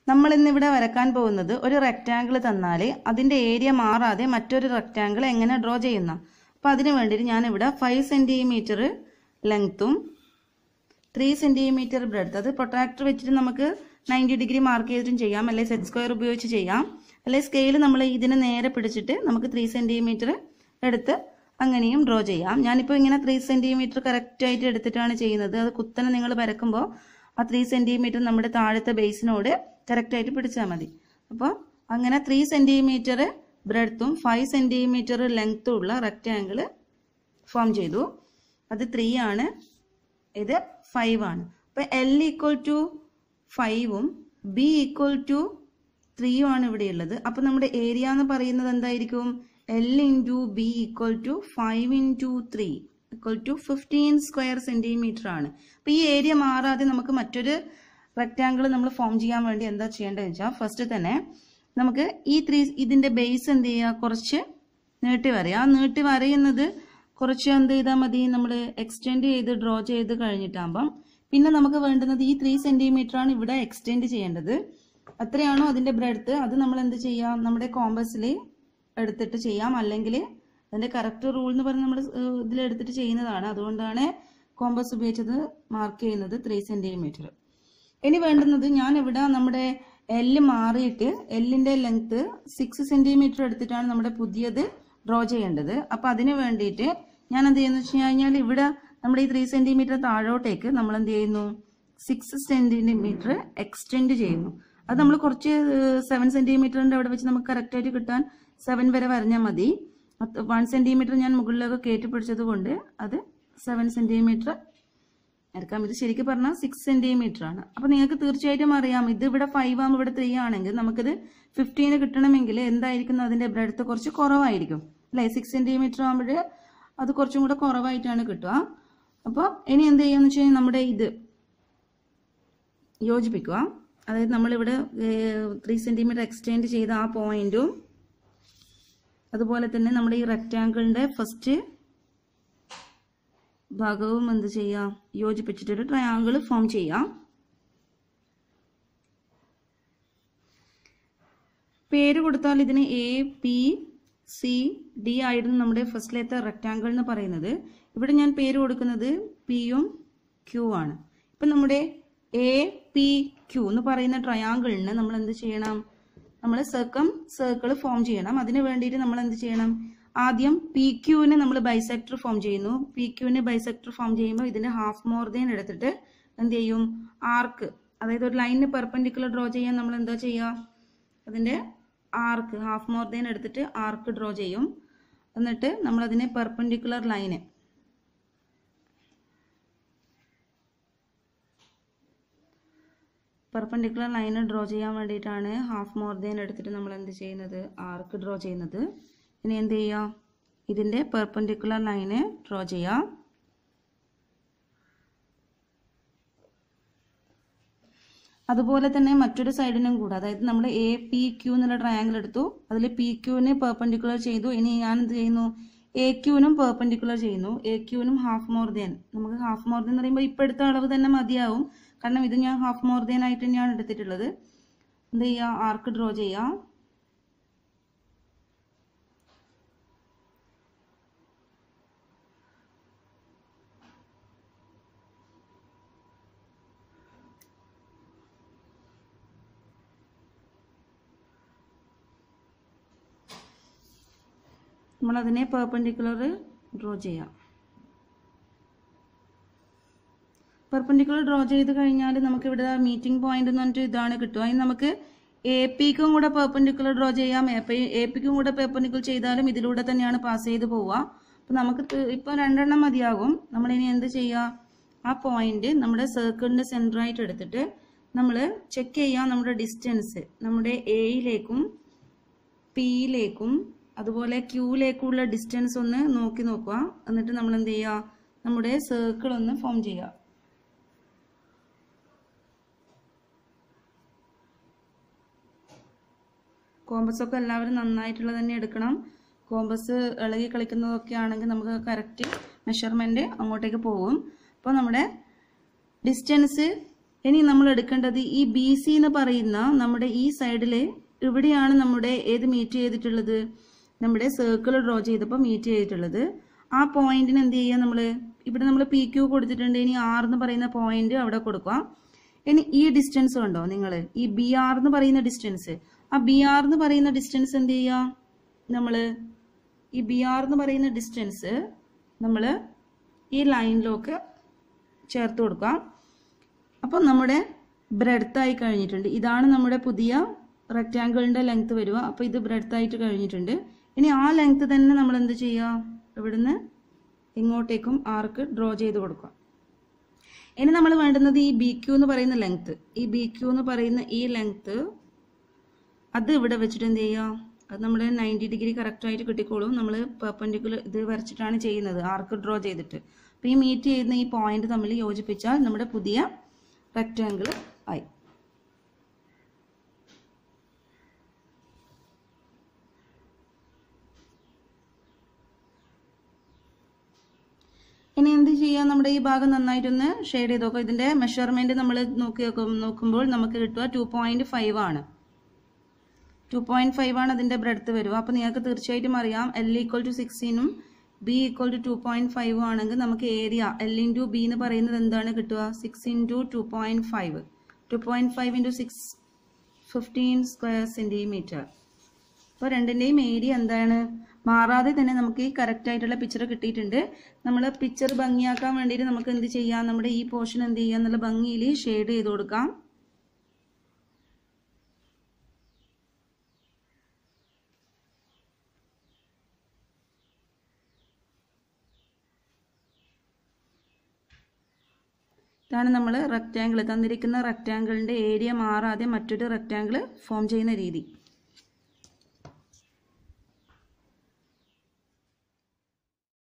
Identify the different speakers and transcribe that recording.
Speaker 1: നമ്മൾ ഇന്നിവിടെ വരക്കാൻ പോകുന്നത് ഒരു റെക്റ്റാങ്കിൾ തന്നാൽ അതിൻ്റെ ഏരിയ മാറാതെ മറ്റൊരു റെക്റ്റാങ്കിൾ എങ്ങനെ ഡ്രോ ചെയ്യുന്ന. അപ്പോൾ അതിന് വേണ്ടിയിട്ട് ഞാനിവിടെ 5 സെൻറ്റിമീറ്റർ ലെങ്ത്തും 3 സെൻറ്റിമീറ്റർ ബ്രെഡ്ത്ത്, അത് പ്രൊട്രാക്ടർ വെച്ചിട്ട് നമുക്ക് 90 ഡിഗ്രി മാർക്ക് ചെയ്തിട്ടും ചെയ്യാം, അല്ലെങ്കിൽ സെറ്റ് സ്ക്വയർ ഉപയോഗിച്ച് ചെയ്യാം, അല്ലെങ്കിൽ സ്കെയിൽ നമ്മൾ ഇതിനെ നേരെ പിടിച്ചിട്ട് നമുക്ക് 3 സെൻറ്റിമീറ്റർ എടുത്ത് അങ്ങനെയും ഡ്രോ ചെയ്യാം. ഞാനിപ്പോൾ ഇങ്ങനെ 3 സെൻറ്റിമീറ്റർ കറക്റ്റായിട്ട് എടുത്തിട്ടാണ് ചെയ്യുന്നത്. അത് കുത്തനെ നിങ്ങൾ വരക്കുമ്പോൾ ആ 3 സെൻറ്റിമീറ്റർ നമ്മുടെ താഴത്തെ ബേസിനോട് കറക്റ്റായിട്ട് പിടിച്ചാൽ മതി. അപ്പോൾ അങ്ങനെ 3 സെൻറ്റിമീറ്റർ ബ്രെഡ്ത്തും 5 സെൻറ്റിമീറ്റർ ലെങ്ത്തും ഉള്ള റെക്റ്റാങ്കിൾ ഫോം ചെയ്തു. അത് 3 ആണ്, ഇത് 5 ആണ്. അപ്പോൾ L = 5ഉം B = 3ഉം ആണ് ഇവിടെ ഉള്ളത്. അപ്പോൾ നമ്മുടെ ഏരിയ എന്ന് പറയുന്നത് എന്തായിരിക്കും? L × B = 5 × 3 = 15 സ്ക്വയർ സെൻറ്റിമീറ്റർ ആണ്. അപ്പോൾ ഈ ഏരിയ മാറാതെ നമുക്ക് മറ്റൊരു റെക്റ്റാങ്കിൾ നമ്മൾ ഫോം ചെയ്യാൻ വേണ്ടി എന്താ ചെയ്യേണ്ടതെന്ന് വെച്ചാൽ, ഫസ്റ്റ് തന്നെ നമുക്ക് ഇതിൻ്റെ ബേസ് എന്ത് ചെയ്യുക, കുറച്ച് നീട്ടി വരയുക. ആ നീട്ടി വരയുന്നത് കുറച്ച് എന്ത് ചെയ്താൽ മതി, നമ്മൾ എക്സ്റ്റെൻഡ് ചെയ്ത് ഡ്രോ ചെയ്ത് കഴിഞ്ഞിട്ടാകുമ്പം പിന്നെ നമുക്ക് വേണ്ടുന്നത് ഈ 3 സെൻറ്റിമീറ്റർ ആണ് ഇവിടെ എക്സ്റ്റെൻഡ് ചെയ്യേണ്ടത്. എത്രയാണോ അതിൻ്റെ ബ്രെഡ്ത്ത് അത് നമ്മൾ എന്ത് ചെയ്യാം, നമ്മുടെ കോമ്പസിൽ എടുത്തിട്ട് ചെയ്യാം, അല്ലെങ്കിൽ അതിൻ്റെ കറക്റ്റ് റൂൾ എന്ന് പറഞ്ഞ് നമ്മൾ ഇതിലെടുത്തിട്ട് ചെയ്യുന്നതാണ്. അതുകൊണ്ടാണ് കോമ്പസ് ഉപയോഗിച്ചത് മാർക്ക് ചെയ്യുന്നത് 3 സെൻറ്റിമീറ്റർ. ഇനി വേണ്ടുന്നത്, ഞാൻ ഇവിടെ നമ്മുടെ L മാറിയിട്ട് Lൻ്റെ ലെങ്ത്ത് 6 സെൻറ്റിമീറ്റർ എടുത്തിട്ടാണ് നമ്മുടെ പുതിയത് ഡ്രോ ചെയ്യേണ്ടത്. അപ്പോൾ അതിന് വേണ്ടിയിട്ട് ഞാൻ എന്ത് ചെയ്യുന്നു വെച്ച് കഴിഞ്ഞാൽ, ഇവിടെ നമ്മുടെ ഈ 3 സെൻറ്റിമീറ്റർ താഴോട്ടേക്ക് നമ്മൾ എന്ത് ചെയ്യുന്നു, 6 സെൻറ്റിമീറ്റർ എക്സ്റ്റെൻഡ് ചെയ്യുന്നു. അത് നമ്മൾ കുറച്ച് 7 സെൻറ്റിമീറ്ററിൻ്റെ അവിടെ വെച്ച് നമുക്ക് കറക്റ്റായിട്ട് കിട്ടാൻ 7 വരെ വരഞ്ഞാൽ മതി. 1 സെൻറ്റിമീറ്റർ ഞാൻ മുകളിലൊക്കെ കയറ്റി പിടിച്ചത് കൊണ്ട് അത് 7 സെൻറ്റിമീറ്റർ എടുക്കാം. ഇത് ശരിക്കും പറഞ്ഞാൽ 6 സെൻറ്റിമീറ്റർ ആണ്. അപ്പോൾ നിങ്ങൾക്ക് തീർച്ചയായിട്ടും അറിയാം, ഇത് ഇവിടെ 5 ആകുമ്പോൾ ഇവിടെ 3 ആണെങ്കിൽ നമുക്കിത് 15 കിട്ടണമെങ്കിൽ എന്തായിരിക്കും, അതിൻ്റെ ബ്രെഡ്ത്ത് കുറച്ച് കുറവായിരിക്കും അല്ലേ? 6 സെൻറ്റിമീറ്റർ ആകുമ്പോൾ അത് കുറച്ചും കൂടെ കുറവായിട്ടാണ് കിട്ടുക. അപ്പോൾ ഇനി എന്ത് ചെയ്യുമെന്ന് വെച്ച് കഴിഞ്ഞാൽ, നമ്മുടെ ഇത് യോജിപ്പിക്കുക. അതായത് നമ്മളിവിടെ 3 സെൻറ്റിമീറ്റർ എക്സ്റ്റെൻഡ് ചെയ്ത ആ പോയിന്റും അതുപോലെ തന്നെ നമ്മുടെ ഈ റെക്റ്റാങ്കിളിൻ്റെ ഫസ്റ്റ് ഭാഗവും എന്ത് ചെയ്യാം, യോജിപ്പിച്ചിട്ടൊരു ട്രയാങ്കിൾ ഫോം ചെയ്യാം. പേര് കൊടുത്താൽ ഇതിന് ABCD ആയിരുന്നു നമ്മുടെ ഫസ്റ്റിലത്തെ റെക്റ്റാങ്കിൾ എന്ന് പറയുന്നത്. ഇവിടെ ഞാൻ പേര് കൊടുക്കുന്നത് P-യും Q ആണ്. ഇപ്പം നമ്മുടെ APQ എന്ന് പറയുന്ന ട്രയാങ്കിളിന് നമ്മൾ എന്ത് ചെയ്യണം, നമ്മൾ സർക്കിൾ ഫോം ചെയ്യണം. അതിന് വേണ്ടിയിട്ട് നമ്മൾ എന്ത് ചെയ്യണം, ആദ്യം PQന് നമ്മൾ ബൈസെക്ടർ ഫോം ചെയ്യുന്നു. PQന് ബൈസെക്ടർ ഫോം ചെയ്യുമ്പോൾ ഇതിന് ഹാഫ് മോർ ദാൻ എടുത്തിട്ട് എന്ത് ചെയ്യും, ആർക്ക്, അതായത് ഒരു ലൈനിന് പെർപെൻഡിക്കുലർ ഡ്രോ ചെയ്യാൻ നമ്മൾ എന്താ ചെയ്യുക, അതിൻ്റെ ആർക്ക് ഹാഫ് മോർ ദാൻ എടുത്തിട്ട് ആർക്ക് ഡ്രോ ചെയ്യും. എന്നിട്ട് നമ്മളതിനെ പെർപെൻഡിക്കുലർ ലൈന് ഡ്രോ ചെയ്യാൻ വേണ്ടിയിട്ടാണ് ഹാഫ് മോർ ദാൻ എടുത്തിട്ട് നമ്മൾ എന്ത് ചെയ്യുന്നത്, ആർക്ക് ഡ്രോ ചെയ്യുന്നത്. ഇനി എന്ത് ചെയ്യാം, ഇതിൻ്റെ പെർപെൻഡിക്കുലർ ലൈന് ഡ്രോ ചെയ്യാം. അതുപോലെ തന്നെ മറ്റൊരു സൈഡിനും കൂടെ, അതായത് നമ്മൾ APQ എന്നുള്ള ട്രയാങ്കിൾ എടുത്തു, അതിൽ PQന് പെർപെൻഡിക്കുലർ ചെയ്തു. ഇനി ഞാൻ എന്ത് ചെയ്യുന്നു, AQനും പെർപെൻഡിക്കുലർ ചെയ്യുന്നു. AQനും ഹാഫ് മോർ ദാൻ, നമുക്ക് ഹാഫ് മോർ ദാൻ എന്ന് പറയുമ്പോൾ ഇപ്പോൾ എടുത്ത അളവ് തന്നെ മതിയാവും, കാരണം ഇത് ഞാൻ ഹാഫ് മോർ ദാൻ ആയിട്ട് തന്നെയാണ് എടുത്തിട്ടുള്ളത്. എന്ത് ചെയ്യുക, ആർക്ക് ഡ്രോ ചെയ്യാം. നമ്മളതിനെ പെർപെൻഡിക്കുലർ ഡ്രോ ചെയ്യാം. പെർപെൻഡിക്കുലർ ഡ്രോ ചെയ്ത് കഴിഞ്ഞാൽ നമുക്കിവിടെ മീറ്റിംഗ് പോയിന്റ് എന്ന് പറഞ്ഞിട്ട് ഇതാണ് കിട്ടുക. അതിന് നമുക്ക് APക്കും കൂടെ പെർപെൻഡിക്കുലർ ഡ്രോ ചെയ്യാം. APക്കും കൂടെ പെർപെൻഡിക്കുലർ ചെയ്താലും ഇതിലൂടെ തന്നെയാണ് പാസ് ചെയ്ത് പോവുക. അപ്പം നമുക്ക് ഇപ്പോൾ 2 എണ്ണം മതിയാകും. നമ്മളിനി എന്ത് ചെയ്യുക, ആ പോയിന്റ് നമ്മുടെ സർക്കിളിൻ്റെ സെൻറ്ററായിട്ട് എടുത്തിട്ട് നമ്മൾ ചെക്ക് ചെയ്യാം നമ്മുടെ ഡിസ്റ്റൻസ്, നമ്മുടെ Aയിലേക്കും Pയിലേക്കും അതുപോലെ Qയിലേക്കുള്ള ഡിസ്റ്റൻസ് ഒന്ന് നോക്കുക. എന്നിട്ട് നമ്മൾ എന്ത് ചെയ്യുക, നമ്മുടെ സർക്കിൾ ഒന്ന് ഫോം ചെയ്യുക. കോമ്പസൊക്കെ എല്ലാവരും നന്നായിട്ടുള്ളത് തന്നെ എടുക്കണം. കോമ്പസ് ഇളകി കളിക്കുന്നതൊക്കെ ആണെങ്കിൽ നമുക്ക് കറക്റ്റ് മെഷർമെൻറ്റ് അങ്ങോട്ടേക്ക് പോകും. അപ്പോൾ നമ്മുടെ ഡിസ്റ്റൻസ് ഇനി നമ്മൾ എടുക്കേണ്ടത് ഈ ബി സി എന്ന് പറയുന്ന നമ്മുടെ ഈ സൈഡിൽ ഇവിടെയാണ് നമ്മുടെ ഏത് മീറ്റ് ചെയ്തിട്ടുള്ളത്, നമ്മുടെ സർക്കിൾ ഡ്രോ ചെയ്തപ്പോൾ മീറ്റ് ചെയ്തിട്ടുള്ളത്. ആ പോയിന്റിന് എന്ത് ചെയ്യുക, ഇവിടെ നമ്മൾ പി ക്യൂ കൊടുത്തിട്ടുണ്ട്. ഇനി ആർ എന്ന് പറയുന്ന പോയിന്റ് അവിടെ കൊടുക്കുക. ഇനി ഈ ഡിസ്റ്റൻസ് കണ്ടോ നിങ്ങൾ, ഈ ബി ആർ എന്ന് പറയുന്ന ഡിസ്റ്റൻസ്, ആ ബി ആർ എന്ന് പറയുന്ന ഡിസ്റ്റൻസ് എന്ത് ചെയ്യുക, ഈ ബി ആർ എന്ന് പറയുന്ന ഡിസ്റ്റൻസ് നമ്മൾ ഈ ലൈനിലേക്ക് ചേർത്ത് കൊടുക്കാം. അപ്പോൾ നമ്മുടെ ബ്രെഡ്ത്ത് ആയി കഴിഞ്ഞിട്ടുണ്ട്. ഇതാണ് നമ്മുടെ പുതിയ റെക്റ്റാങ്കിളിൻ്റെ ലെങ്ത് വരിക. അപ്പോൾ ഇത് ബ്രെഡ്ത്ത് ആയിട്ട് കഴിഞ്ഞിട്ടുണ്ട്. ഇനി ആ ലെങ്ത് തന്നെ നമ്മൾ എന്ത് ചെയ്യുക, ഇവിടുന്ന് ഇങ്ങോട്ടേക്കും ആർക്ക് ഡ്രോ ചെയ്ത് കൊടുക്കുക. ഇനി നമ്മൾ വേണ്ടുന്നത് ഈ ബി ക്യൂ എന്ന് പറയുന്ന ലെങ്ത്, ഈ ബി ക്യൂ എന്ന് പറയുന്ന ഈ ലെങ്ത് അത് ഇവിടെ വെച്ചിട്ട് എന്ത് ചെയ്യുക, അത് നമ്മൾ 90 ഡിഗ്രി കറക്റ്റായിട്ട് കിട്ടിക്കോളും. നമ്മൾ പെർപെൻഡിക്കുലർ ഇത് വരച്ചിട്ടാണ് ചെയ്യുന്നത്, ആർക്ക് ഡ്രോ ചെയ്തിട്ട്. അപ്പോൾ ഈ മീറ്റ് ചെയ്യുന്ന ഈ പോയിന്റ് തമ്മിൽ യോജിപ്പിച്ചാൽ നമ്മുടെ പുതിയ റെക്റ്റാങ്കിൾ ആയി. ഇനി എന്ത് ചെയ്യാം, നമ്മുടെ ഈ ഭാഗം നന്നായിട്ടൊന്ന് ഷെയ്ഡ് ചെയ്ത് നോക്കാം. ഇതിന്റെ മെഷർമെന്റ് നമ്മൾ നോക്കുമ്പോൾ നമുക്ക് കിട്ടുക 2.5 ആണ്. 2.5 ആണ് അതിന്റെ ബ്രെഡ്ത്ത് വരിക. അപ്പോൾ നിങ്ങൾക്ക് തീർച്ചയായിട്ടും അറിയാം L = 16 B = 2.5 ആണെങ്കിൽ നമുക്ക് ഏരിയ L × B എന്ന് പറയുന്നത് എന്താണ് കിട്ടുക, 6 × 2.5. 2.5 × 6 15 സ്ക്വയർ സെന്റിമീറ്റർ. അപ്പോൾ രണ്ടിൻ്റെയും ഏരിയ എന്താണ് മാറാതെ തന്നെ നമുക്ക് ഈ കറക്റ്റ് ആയിട്ടുള്ള പിക്ചർ കിട്ടിയിട്ടുണ്ട്. നമ്മൾ പിക്ചർ ഭംഗിയാക്കാൻ വേണ്ടിയിട്ട് നമുക്ക് എന്ത് ചെയ്യാം, നമ്മുടെ ഈ പോർഷൻ എന്ത് ചെയ്യാം, എന്നുള്ള ഭംഗിയിൽ ഷെയ്ഡ് ചെയ്ത് കൊടുക്കാം. ഇതാണ് നമ്മൾ റെക്റ്റാങ്കിൾ തന്നിരിക്കുന്ന റെക്റ്റാങ്കിളിൻ്റെ ഏരിയ മാറാതെ മറ്റൊരു റെക്റ്റാങ്കിൾ ഫോം ചെയ്യുന്ന രീതി.